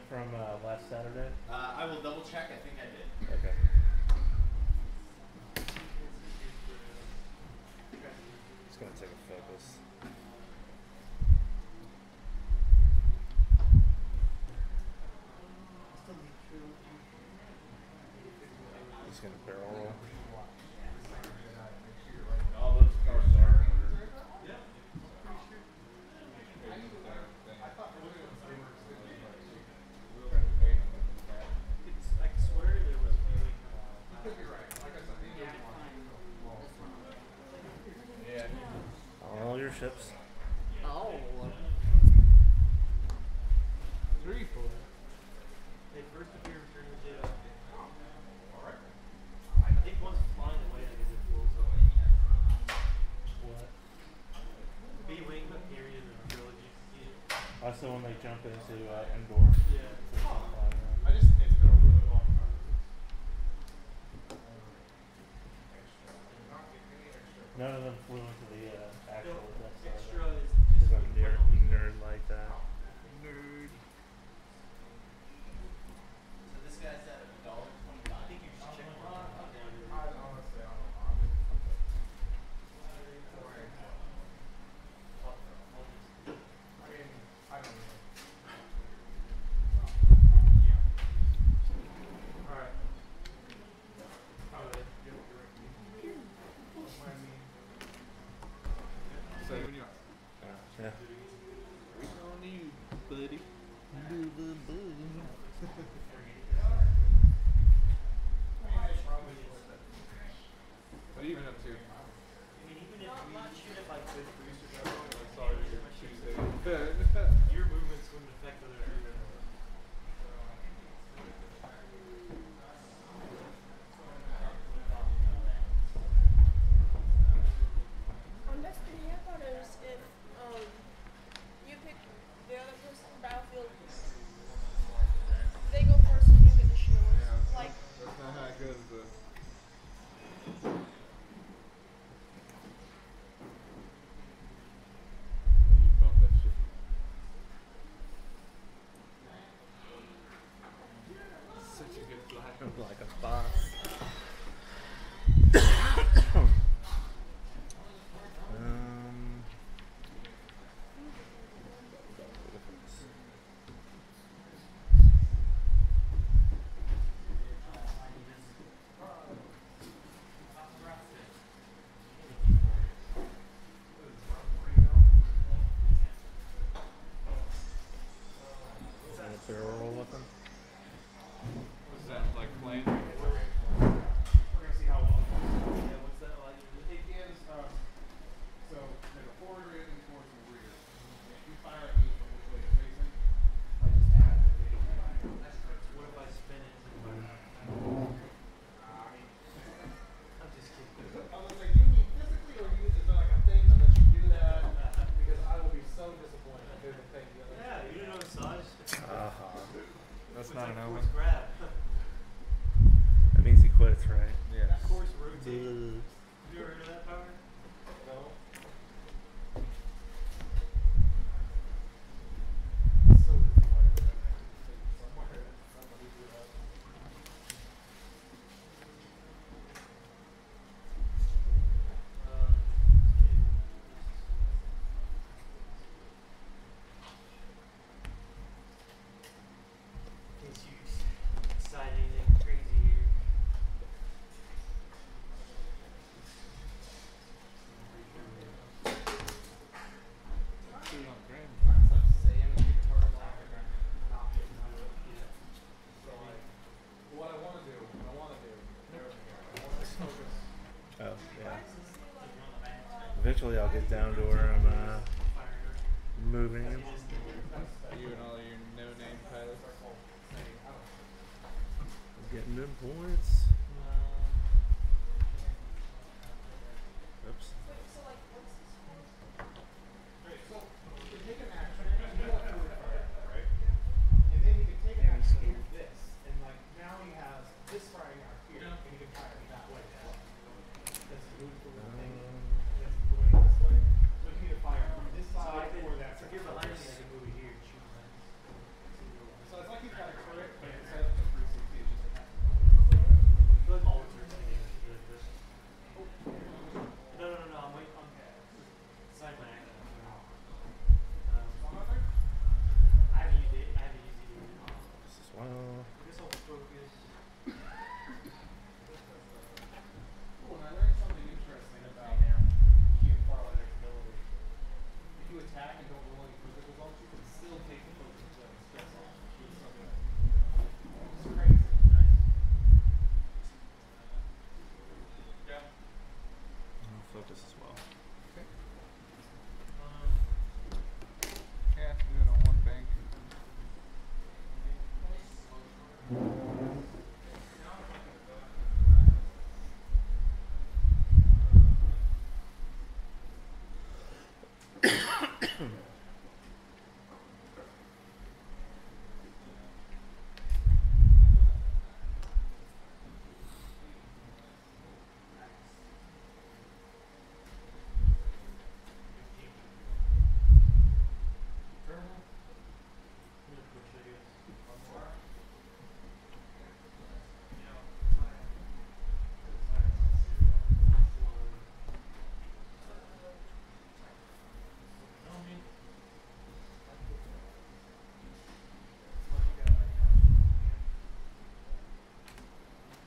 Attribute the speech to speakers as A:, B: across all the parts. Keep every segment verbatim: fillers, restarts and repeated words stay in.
A: from uh, last Saturday?
B: Uh, I will double check. I think I did.
A: Okay. Just gonna take a focus. Just gonna barrel roll.
B: All those cars are. Yeah.
C: I swear there was really.
B: You could be right. Like I said,
A: On all your ships.
D: Oh.
C: Three, four. They first appear during the Jedi.
B: Alright.
C: I think once flying away, I guess it blows up.
A: What?
C: B-Wing period in the trilogy.
A: Also when they jump into uh, Endor.
C: Yeah.
B: I just, it's been a really long time.
A: None of them flew into the uh, actual
C: No,
A: Death Star.
C: extra is
A: Because
C: just
A: I'm a nerd, nerd like that.
D: Nerd.
B: So this guy's at a dollar twenty-five.
C: I think you should check it out.
B: I honestly, I don't know. I mean, I don't know.
C: Alright. Alright.
B: So when you
A: Yeah.
D: Waiting on you, buddy.
B: What are you even up to?
C: I mean, even if we, even if I could boost or something, like,
B: Sorry,
C: your,
B: you're
C: Tuesday,
B: Tuesday.
C: your movements wouldn't affect other areas.
E: On Destiny, I thought it was if um you pick the other person's battlefield, they go first and you get the shield.
B: Yeah.
E: Like
B: That's not how it goes, but. You bump that shit. Such a good fly.
A: Like a boss. um. Is that a barrel roll with them?
B: What's that, like plane?
C: We're gonna see how well. Yeah, what's that like?
F: It gives, um, so there's a forward rating towards the rear. If you fire at me from which way you're facing, I just add the rating fire.
C: What if I spin it? I'm just kidding.
F: I was like, do you mean physically or use is there like a thing that lets you do that? Because I will be so disappointed if there's a thing that lets
C: Yeah,
F: you
C: you
F: do
C: didn't
F: that.
C: know massage.
A: Uh-huh.
B: That's
C: It's
B: not
C: like
B: an
C: force
B: omen.
C: grab.
A: That means he quits, right?
B: Yeah.
C: Force rotate.
A: Ugh.
C: Have you ever heard of that power?
F: No? So disappointed with that. Somewhere that somebody do that.
C: Um, in case you decide anything crazy here.
B: Two on grand.
F: It's like saying you get hard line and not getting under it. So like, what I want to do, what I want to do, over here, I want to focus.
A: Oh, yeah. Eventually I'll get down to where I'm uh, moving him.
B: You and all your no-name pilots.
A: Getting them points. Oops.
E: wait, so like what's this for?
F: Right, so you can take an action, you do that forward fire, right? And then you can take an action and do this, and like now he has this firing out here, and he can fire it that way as well. That's a move for the thing. That's going this way. So you can either fire from this
C: So I
F: side
C: could,
F: or that
C: if
F: side.
C: you're behind me, I can move it here and shoot behind me.
F: So it's like he's got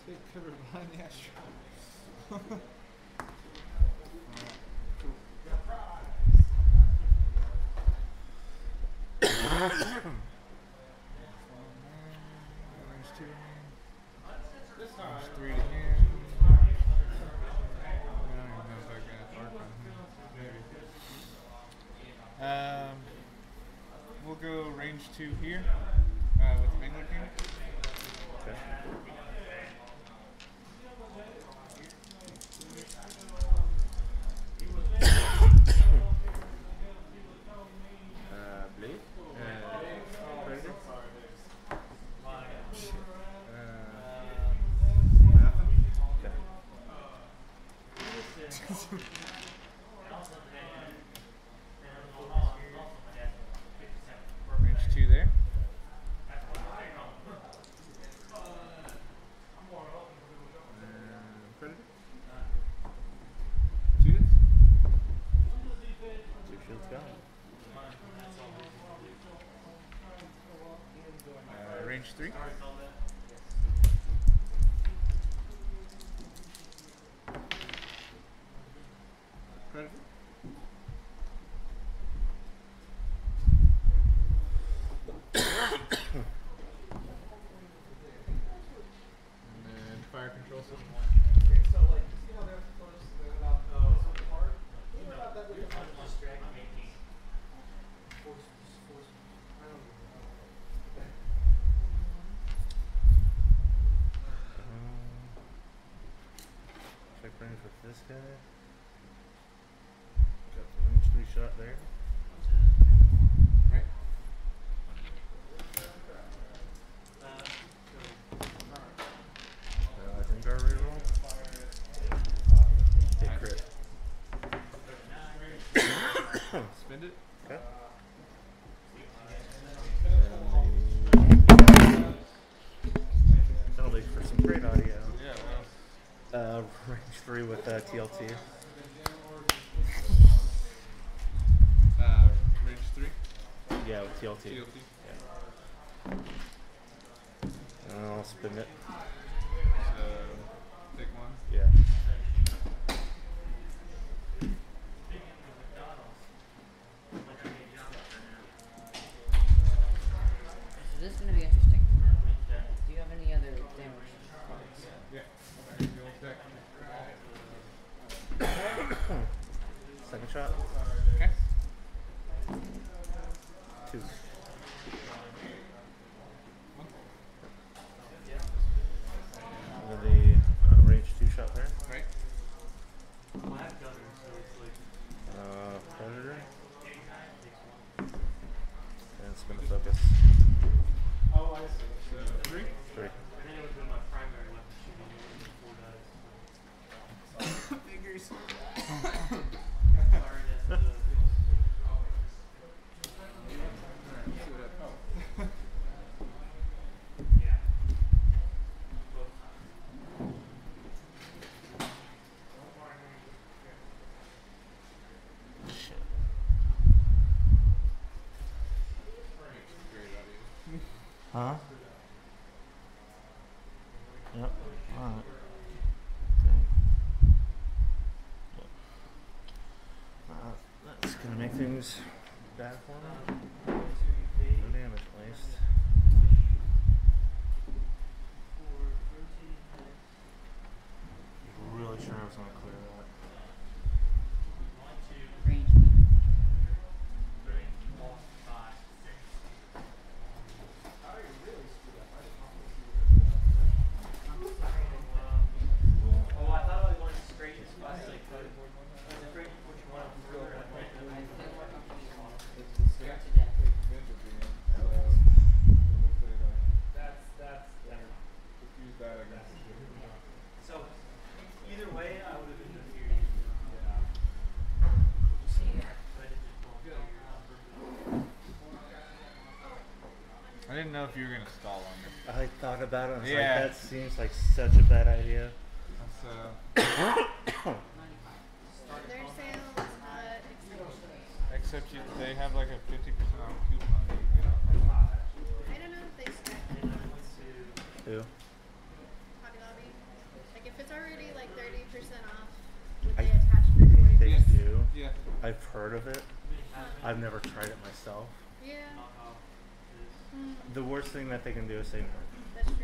B: They covered behind the asteroid. There's two. There's three to him. I don't even know if I got arc on him. Maybe. Um, we'll go range two here uh, with the Mangler King.
A: Okay. uh, blade. Uh, predator. Uh, nothing. Okay.
B: Range two there.
A: Uh, predator.
B: Two hits.
A: Two shields gone.
B: Uh, range three. Predator. And then fire control system.
F: Okay, so like, you see how they're supposed to about uh, something hard? Think about that with the punch. Force, force. I don't know.
A: Um, check range with this guy. Got the range three shot there.
B: Right.
A: Uh, I think our reroll. Hit crit.
B: Spend it.
A: Okay. Penalty for some great audio.
B: Yeah, well.
A: Uh, range three with uh, T L T.
B: Uh, range three.
A: Yeah, with T L T.
B: T L T.
A: Yeah. I'll spin it.
B: So, take one.
A: Yeah.
G: So this is going to be interesting. Do you have any other damage cards?
B: Yeah. Here's the old deck.
A: Second shot.
B: Okay.
A: Two.
B: One.
A: And then the uh, range two shot there.
B: Right.
A: Uh, predator. And spin the focus.
F: Oh, I see.
B: So, three.
A: Three.
B: Fingers. Alright, let's see what happens.
A: Shit.
B: Great audio.
A: Huh? Yep. Alright. Okay. Yep. Uh, that's gonna make things bad for me. No damage at least. Really sure I was gonna clear that.
G: Range.
C: Oh, I thought I wanted straight as far as I could. Straight what you want to throw it.
G: Scared to death.
C: That's that's better. So either way, I would have interfered.
B: I didn't know if you were gonna stall on me.
A: I thought about it and I was
B: Yeah.
A: like, that seems like such a bad idea.
B: That's uh.
E: Their sale is not acceptable.
B: Except you, they have like a fifty percent off coupon. You can get off.
E: I don't know if they stack it on
A: Who?
E: Hobby Lobby. if it's already like thirty percent off, would
A: I
E: they attach the
A: think
E: forty
A: they
E: percent?
A: do.
B: Yeah.
A: I've heard of it. I've never tried it myself.
E: Yeah. Hmm,
A: The worst thing that they can do is say no.
E: that's true.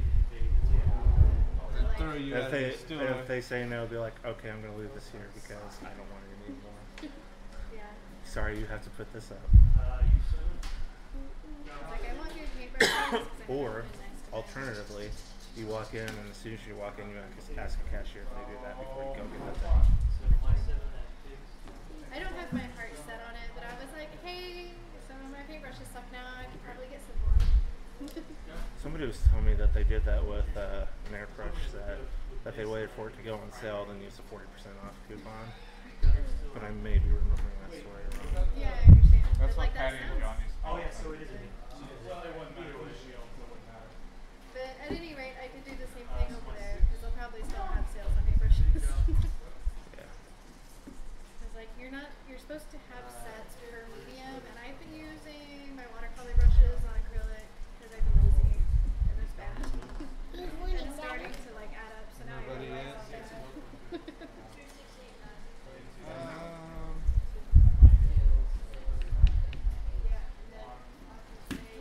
B: And
E: Like-
B: throw you
A: If
B: out
A: they,
B: of the store.
A: if they say no, be like, okay, I'm gonna leave this here because I don't want it anymore.
E: Yeah.
A: Sorry, you have to put this up.
E: It's like I want new paper.
A: Or, alternatively, you walk in and as soon as you walk in, you ask, ask a cashier if they do that before you go get that thing.
E: I don't have my heart set on it, but I was like, hey, some of my paintbrushes suck now. I could probably get some more.
A: Somebody was telling me that they did that with uh, an airbrush set, that they waited for it to go on sale, then used a forty percent off coupon. But I may be remembering that story wrong.
E: Yeah, I understand.
B: That's
E: but
B: what
E: like that
B: Patty and
E: sounds.
B: John used to
C: Oh yeah, so it is.
E: But at any rate, I could do the same thing over there because they'll probably still have sales on paintbrushes.
A: Yeah.
E: It's like you're not. You're supposed to have sets for medium, and I've been using my watercolor brushes on acrylic because I've been lazy and it's bad. And it's starting to like add up. So now
B: Nobody
E: I
B: yet?
E: realize I'm bad.
B: Um,
E: Yeah. And then I'll say,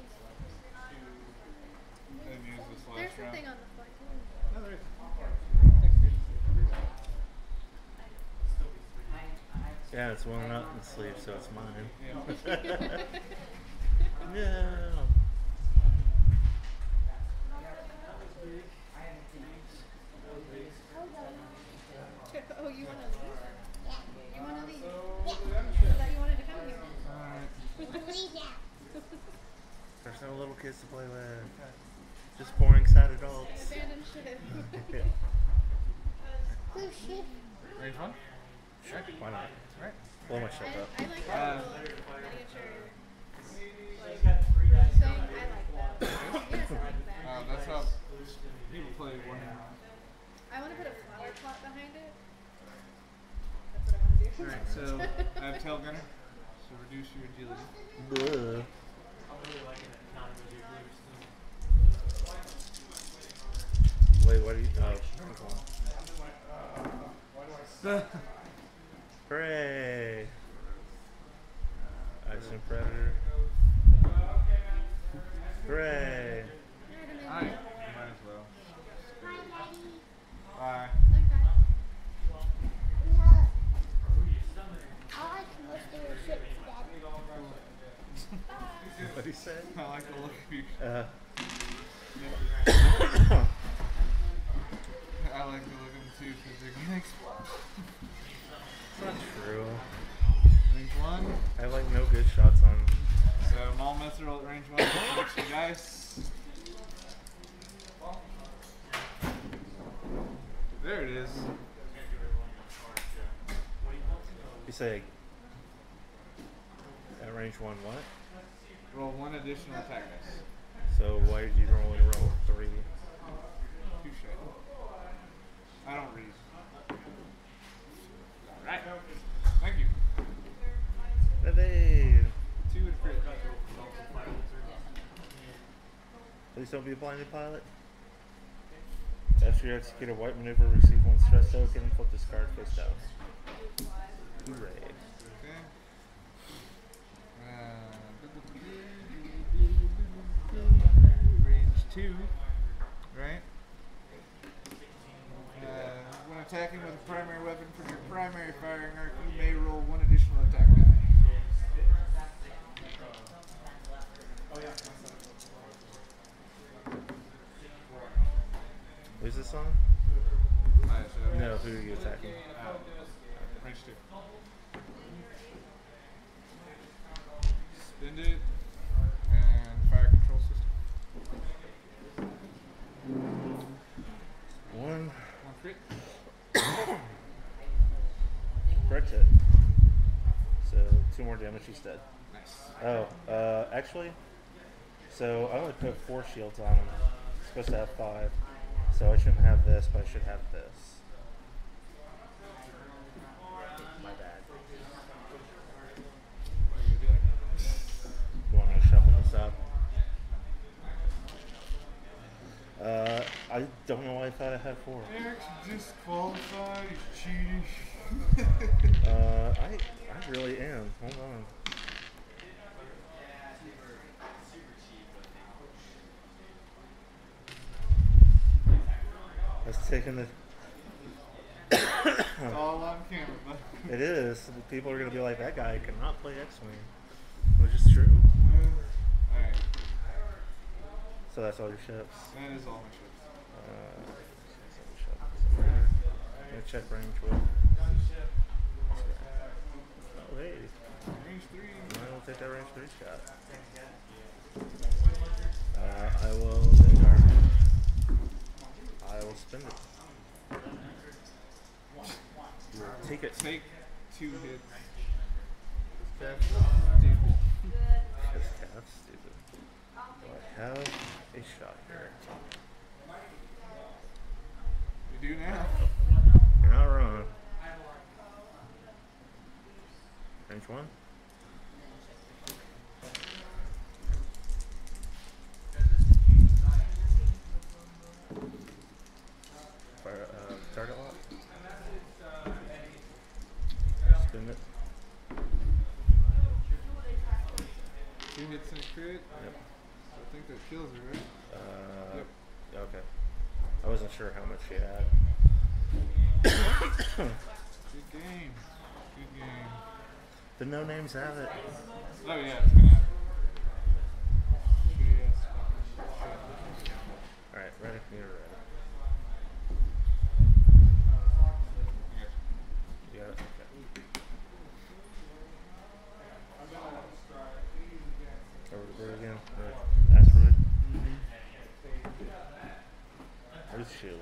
B: I didn't use this last
E: there's
B: round.
E: something on the floor.
B: No, there is. Thanks, dude.
A: Yeah, it's one up in the sleeve, so it's mine.
B: Yeah.
A: No.
E: Oh, you want to leave? You want to leave? I thought you wanted to come here.
B: Alright.
A: There's no little kids to play with. Just boring sad adults.
E: Abandoned ship.
A: Yeah.
B: Range one?
A: Sure, why not?
B: Right.
A: Blow my
E: I,
A: shit up.
E: I like
B: Uh,
E: that little miniature like thing. I like that. Yes, I like that.
B: Uh, that's how people play one.
E: I want to put a flower pot behind it. That's what I want to do.
B: Alright, so I have tail gunner. So reduce your agility.
A: Bleh. Wait, what are you? Oh, hooray! Ice and Predator. Hooray!
B: Alright, might as well. Bye.
A: What'd he say?
B: I like the look of you.
A: Uh,
B: I like the look of them too because they're gonna explode.
A: it's not true.
B: Range one.
A: I have like no good shots on.
B: So Maul Mithril at range one. Mix your dice. There it is.
A: You say at range one what?
B: Roll one additional attack dice.
A: So why did you only roll three?
B: Touche. I don't read. Alright. Thank you.
A: Evade!
B: Two and crit.
A: Please don't be a blinded pilot. After you execute a white maneuver, receive one stress token, flip this card face down. Hooray.
B: Okay. Uh, range two, right? Uh, when attacking with a primary weapon from your primary firing arc, you may roll one additional attack die.
A: Who's this on?
B: Alright, so
A: No, who are you attacking?
B: uh, range two. Spend it and fire control system.
A: One.
B: One crit.
A: Correct hit. So two more damage, he's dead.
B: Nice.
A: Oh, uh, actually, so I only put four shields on him. He's supposed to have five. So I shouldn't have this, but I should have this. My bad. You want me to shuffle this up? Uh, I don't know why I thought I had four.
B: Eric's disqualified. He's cheating.
A: Uh, I I really am. Hold on. Let's take in the.
B: It's all on camera, bud.
A: It is. People are gonna be like, that guy cannot play X-wing, which is true.
B: Alright,
A: So that's all your ships.
B: that is all my ships.
A: Uh, I'm gonna check range with. Oh hey,
B: Range three.
A: I will take that range three shot. Uh, I will Vanguard. I will spin it. You will take it.
B: Take two hits.
A: That's
B: Stupid.
A: That's that's stupid. Do I have a shot here?
B: You do now.
A: You're not wrong. Range one. Fire, uh, target lock. Spin it.
B: Two hits and a crit.
A: Yep.
B: I think that kills her, right?
A: Uh,
B: Yep.
A: Okay. I wasn't sure how much she had.
B: Good game. Good game.
A: The no names have it.
B: Oh yeah, it's gonna happen. Shitty ass fucking shit.
A: Alright, ready? You're ready.
B: Okay.
A: You got it? Okay. Over the bird again. Or asteroid. Where's Shield?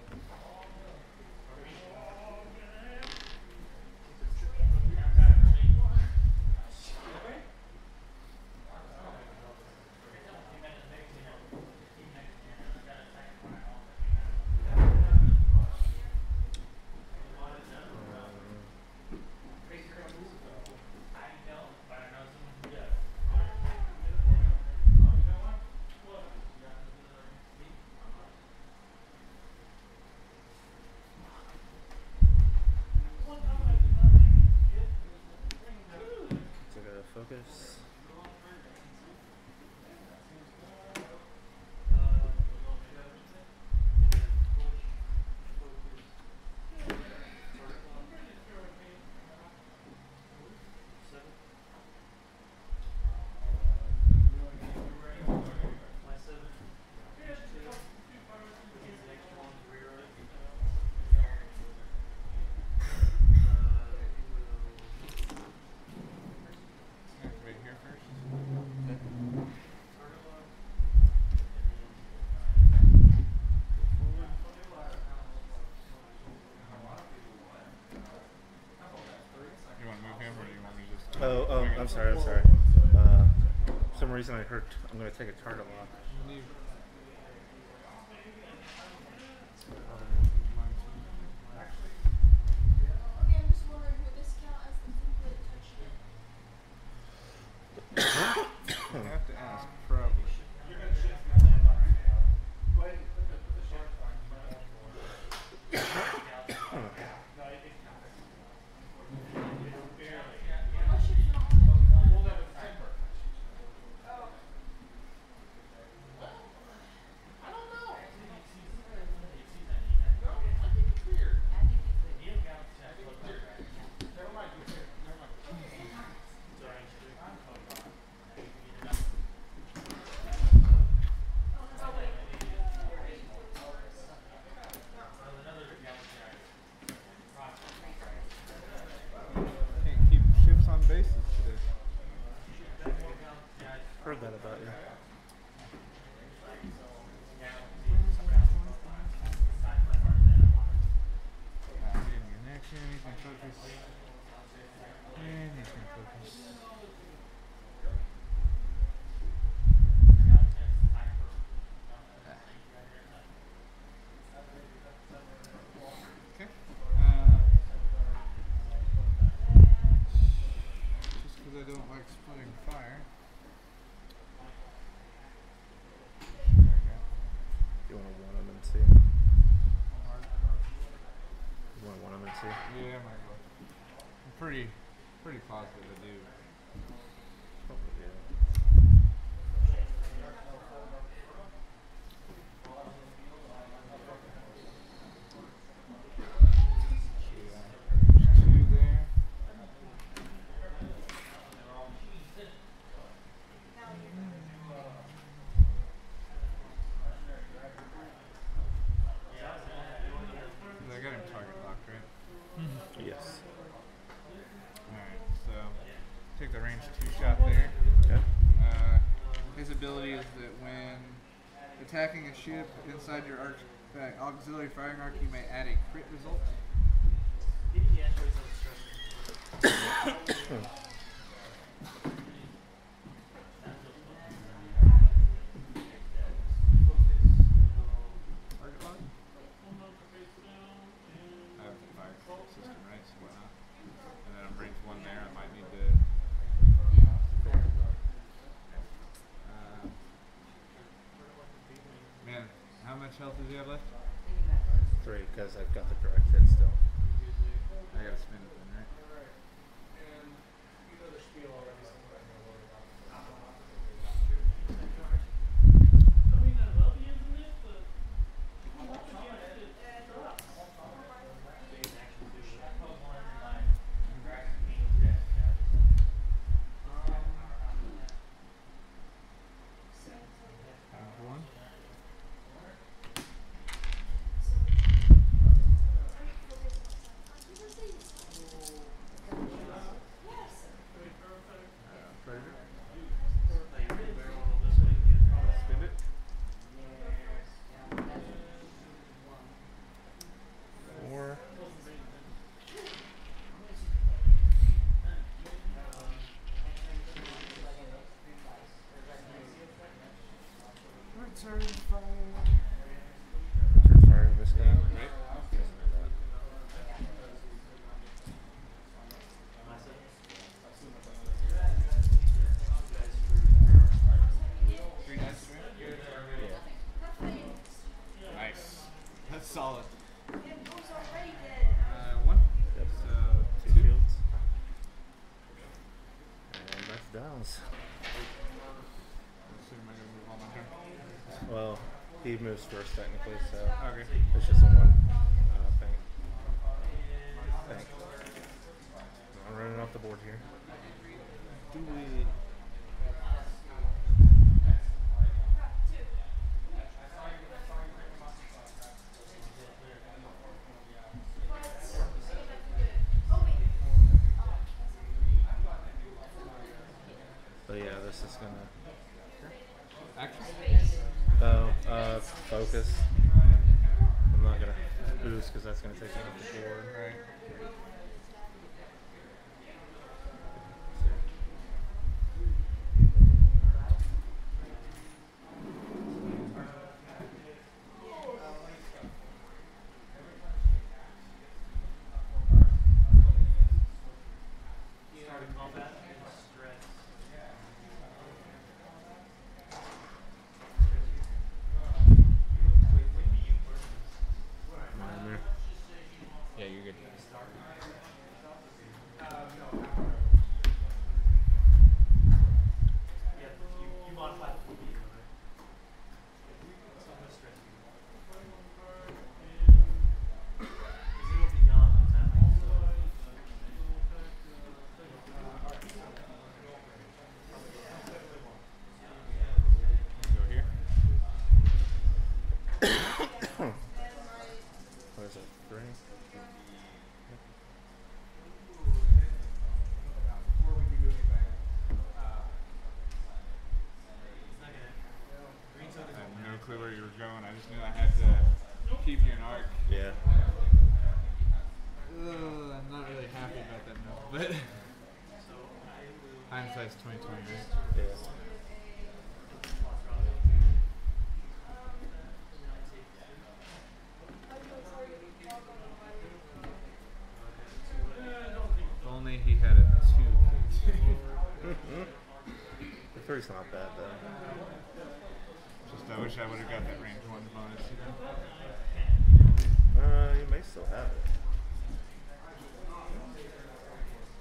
A: Focus.
B: Activate here first. You want to move him, or do you want me to just?
A: Oh, oh, I'm sorry, I'm sorry. Uh, for some reason I heard I'm going to take a target lock.
B: Leave.
E: Okay, I'm just wondering, would this count as the template touchdown?
B: I have to ask, probably. pretty, pretty positive I do.
A: Probably, yeah.
B: There's two there. I got him target locked, right?
A: Yes.
B: Alright, so take the range two shot there.
A: Okay.
B: Uh, his ability is that when attacking a ship inside your arch, uh, auxiliary firing arc, you may add a crit result.
C: Give me the asteroids on the structure.
B: Target lock? I have the fire system, right? So why not? And then I'm range one there. I might need to. Uh, man, how much health does he have left?
A: Three, because I've got the direct hit still.
B: I gotta spin it then, right?
F: And you know the spiel already, so I'm not gonna worry about it.
B: Round one. Uh, Predator. Spin it.
A: Four.
B: Return fire.
A: Return firing this guy.
B: Right. Three dice, right?
A: Yeah.
B: Nice. That's solid.
C: It was already dead.
B: Uh, one.
A: Yep.
B: So
A: Two
B: two.
A: shields. And that's Dallas.
B: So am I gonna move on my turn?
A: Well, he moves first technically, so
B: Okay.
A: it's just a one uh, thing. Thing. I'm running off the board here.
B: Do it.
A: But yeah, this is gonna.
B: Action.
A: Oh, uh, focus. I'm not gonna boost because that's gonna take me off the board.
B: Right.
C: Started combat and stress. Wait, when do you burn
A: Minor.
B: Yeah, you're good.
C: Yeah, you, you modify the full video, right? So I'm gonna stress you. Because it'll be gone by the time I so.
B: Go here.
A: What is it? Three?
F: Before we can do anything, uh,
C: It's not gonna. Green zone
B: I
C: is
B: had
C: all
B: no clue where you were going. I just knew I had to keep you in arc.
A: Yeah.
B: Ugh, I'm not really happy about that move, but
C: So I will.
B: hindsight's twenty twenty, right?
A: Yeah.
B: If only he had a two.
A: The three's not bad though.
B: Just I wish I would have got that range one bonus. You know?
A: Uh, you may still have it.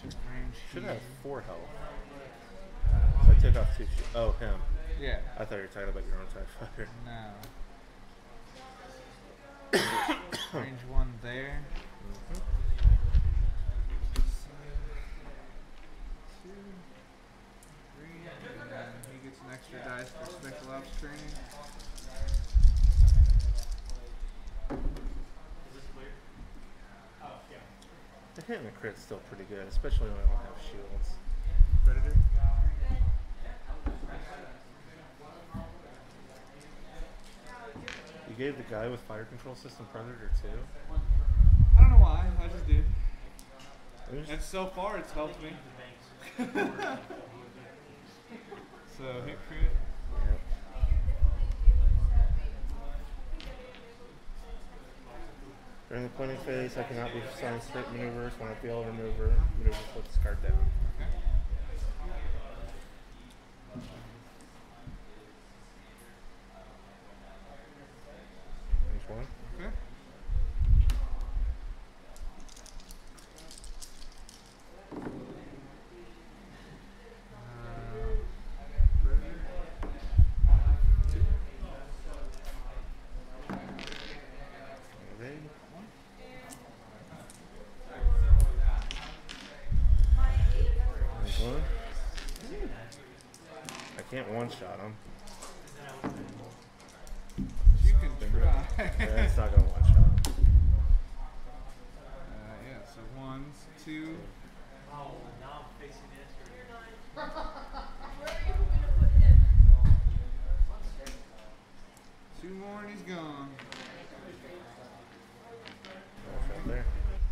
B: Range
A: Should
B: here.
A: have four health. So I took off two shields. Oh, him.
B: Yeah.
A: I thought you were talking about your own TIE fighter.
B: No. Range one there.
A: Mm-hmm.
B: Two, three, and then he gets an extra dice for Special Ops training.
A: The hit and the crit's still pretty good, especially when I don't have shields.
B: Predator.
A: You gave the guy with fire control system Predator too?
B: I don't know why. I just did.
A: I'm just-
B: And so far, it's helped me. So hit crit.
A: Yep. During the pointing phase, I cannot be assigned straight maneuvers. When I fail a maneuver, maneuver flip this card down.
B: Okay.
A: Range one.
B: Okay.
A: Ready? Range one. I can't one shot him.
B: You can try.
A: Yeah, it's not gonna one shot him.
B: Uh, yeah, so ones, two.
C: Oh, now I'm facing the asteroid.
B: Two more and he's gone.
A: That's right there.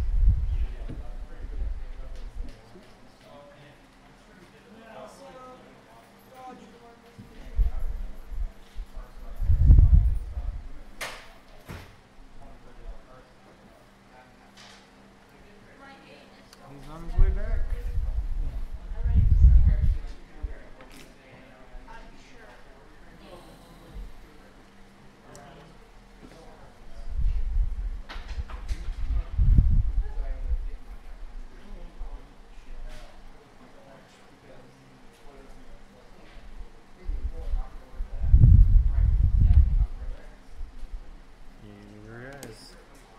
B: He's on his way back.
A: You guys.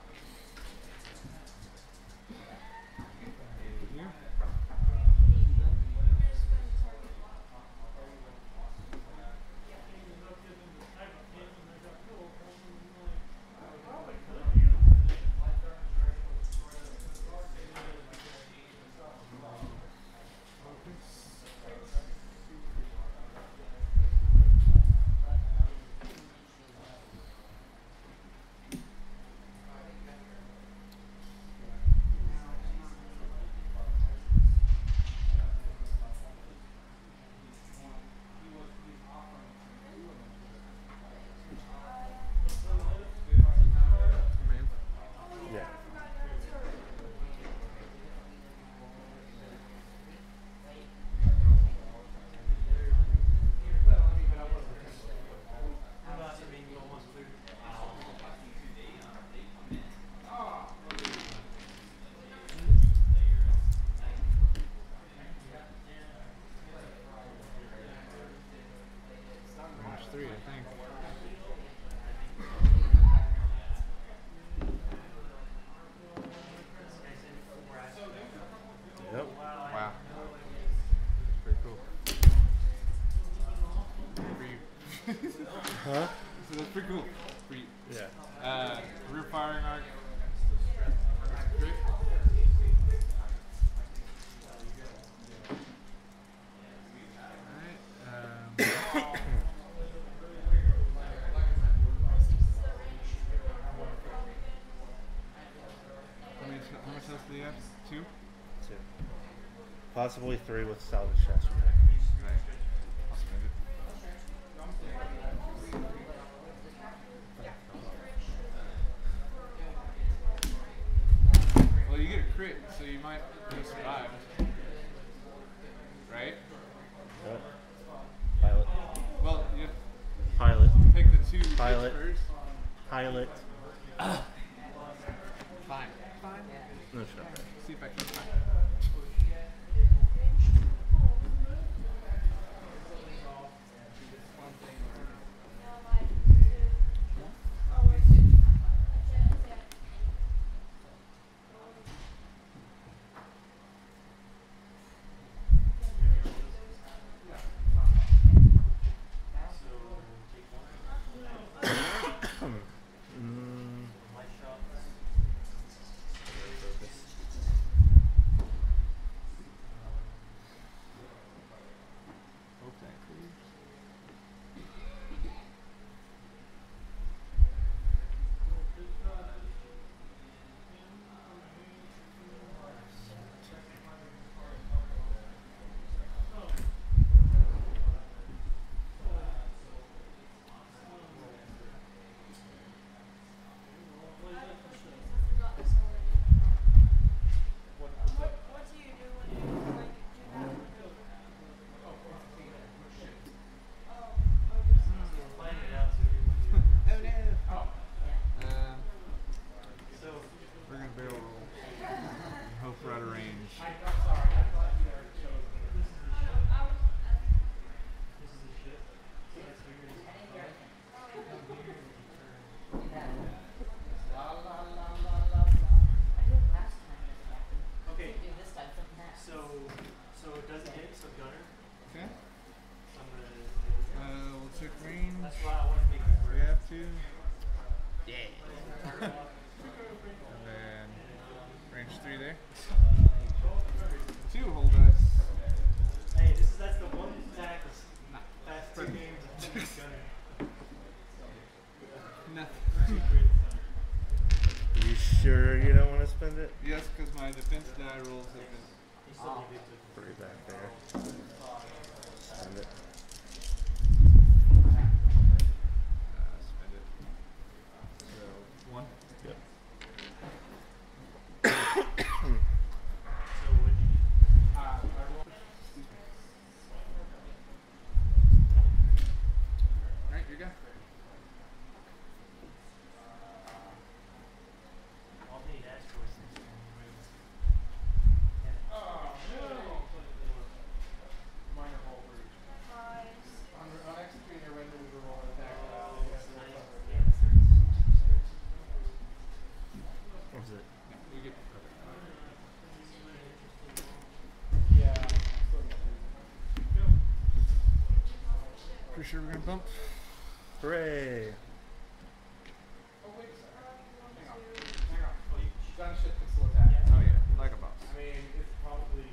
B: Here. Man.
A: Yeah.
B: Range three, I think.
A: Yep.
B: Wow. Pretty cool. For you.
A: Huh?
B: So that's pretty cool. For you.
A: Yeah.
B: Uh, rear firing arc. Crit. Alright. Um, how, many, how much else do you have? Two?
A: Two. Possibly three with salvage shots from there.
B: Right. I'll spend it. Well, you get a crit, so you might have survived. Right?
A: Yep. Pilot.
B: Well, you
A: Pilot.
B: take the two hits
A: Pilot.
B: first.
A: Pilot.
B: Fine. Fine.
A: No shot.
B: See if I can find it. range.
C: Okay. So, so it doesn't hit, so gunner.
B: Okay.
C: I'm gonna.
B: Uh, we'll check range.
C: That's why I want to make it
B: We
C: work.
B: have to. Yeah. And then range three there. Two hold dice.
C: Hey, this is that's the one attack that's past two games. I'm gonna be gunner.
B: Nothing.
A: You sure you don't want to spend it?
B: Yes, because my defense die rolls have been.
C: You still need it to.
A: Put it back there. Spend it.
B: Uh, spend it. So, one.
A: Yep.
C: So what you do?
F: Uh, I roll.
B: Alright, you go.
C: I'll need asteroids next time.
F: Oh, no. Minor roll for each. On, on executing a render, we roll an attack.
A: What was it?
B: You get.
F: Yeah. Still got it.
B: Pretty sure we're gonna bump.
A: Hooray!
F: Oh, wait a second. Hang on. Hang on. Oh, you, gunship can still attack.
B: Oh yeah, like a boss.
F: I mean, it's probably.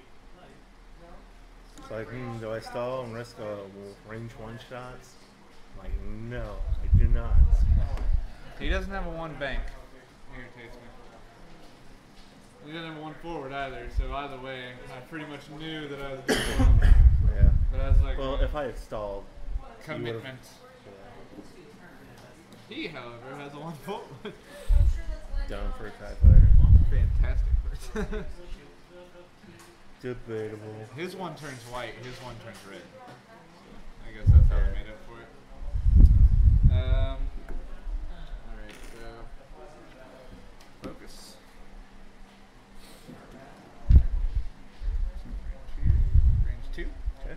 A: So like, hmm, do I stall and risk a range one shots? Like, no, I do not.
B: He doesn't have a one bank. Irritates me. He doesn't have a one forward either, so either way, I pretty much knew that I was going to bump.
A: Yeah.
B: But I was like,
A: Well, if I had stalled, you would've-
B: commitment. He, however, has a one forward.
A: down for a TIE fighter.
B: Fantastic.
A: Debatable.
B: His one turns white, his one turns red. I guess that's how
A: Yeah.
B: I made up for it. Um, Alright, so. Focus. Range two.
A: Okay.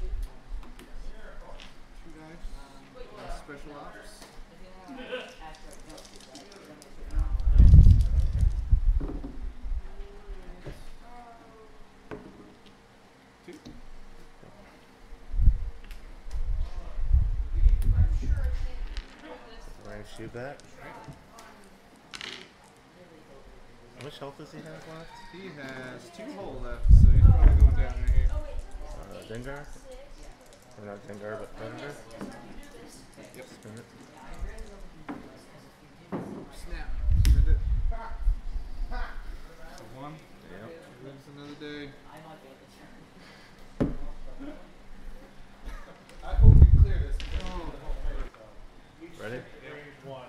B: Two dice. Uh, special ops. Two.
A: Range shoot that. How much health does he have left?
B: He has two hole left, so he's probably going down right here.
A: Uh, Dengar? Or not Dengar, but Predator?
B: Yep.
A: Spin it.
B: Snap. Spend it. So one.
A: Yep.
B: Lives another day.
F: I hope you clear this.
A: Ready?
F: Range one.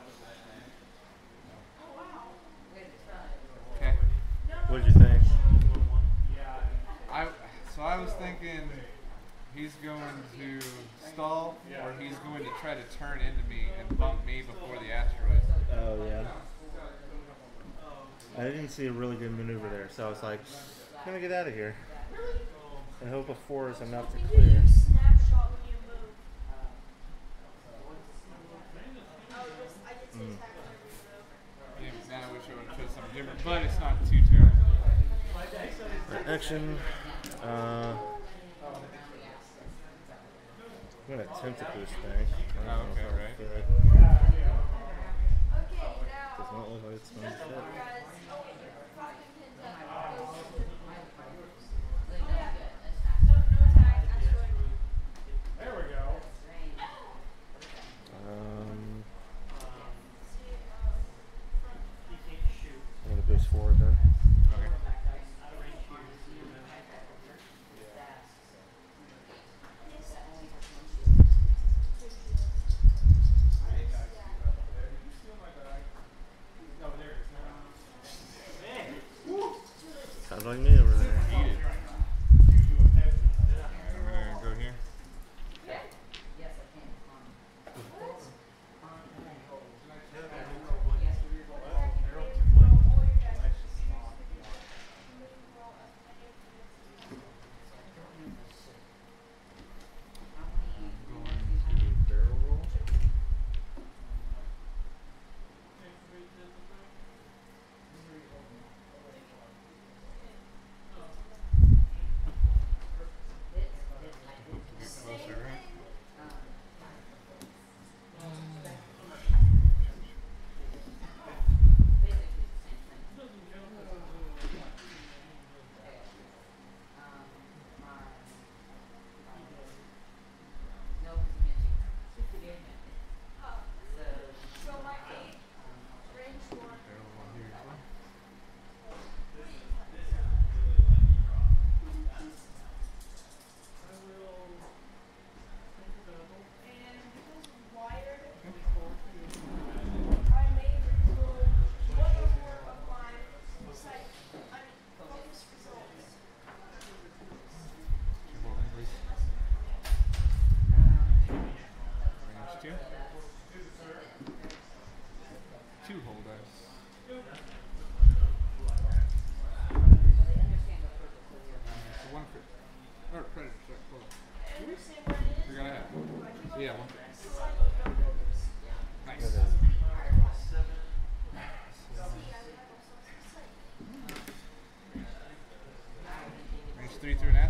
B: Okay.
A: What did you think?
F: Yeah.
B: I so I was thinking he's going to stall or he's going to try to turn into me and bump me before the asteroid.
A: Oh, yeah. I didn't see a really good maneuver there, so I was like, I'm gonna get out of here. I hope a four is enough to clear.
E: Snapshot when you move.
A: Mm.
B: Yeah, now I wish I would have chose something different, but it's not too terrible.
A: Right, action. Uh, I'm gonna attempt to boost thing. I don't
B: Oh,
A: know
B: okay,
A: if I
B: right.
A: could. Does not look like it's going to fit.
F: There we go.
A: Um,
C: He can't shoot.
A: I'm gonna boost forward then.
B: Okay.
C: Out of range here.
F: No, there it is.
A: Sounds like me over there.
B: Eat it. I'm gonna go here. three through an asteroid.